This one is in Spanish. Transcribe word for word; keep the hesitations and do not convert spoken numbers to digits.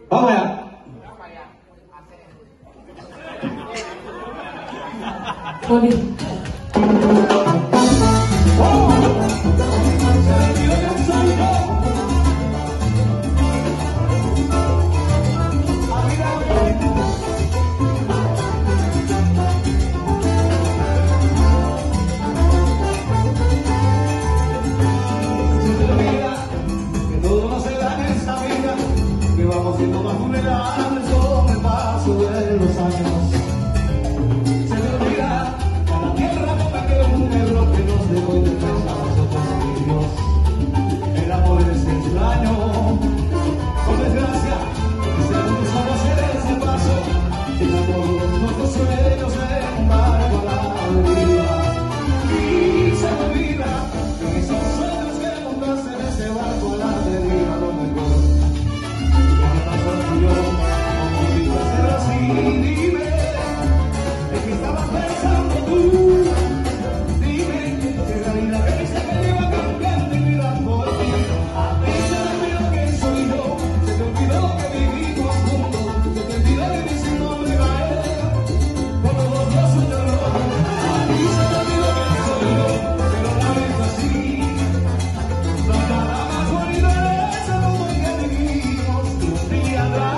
Vamos allá. Oli. Vamos siendo más vulnerables con el paso de los años. Se me olvida que a la tierra cometió un error que nos dejó indefensados otros niños. El amor es extraño, por desgracia, se nos va a hacer ese paso. Y todos nuestros sueños de embargo a la alegría. Y se me olvida que esos sueños que montaste en ese barco a la alegría, lo mejor. Yo, como digo, hacer así, dime, ¿en qué estabas pensando tú? Dime, que en realidad pensé que me iba a cambiar mi vida por ti. A ti se me olvidó que soy yo, se te olvidó que vivimos juntos, se te olvidó que mi sin nombre era él, como los dos un error. A ti se te olvidó que soy yo, pero la ves así, no hay nada más bonito en ese mundo que vivimos, un día atrás.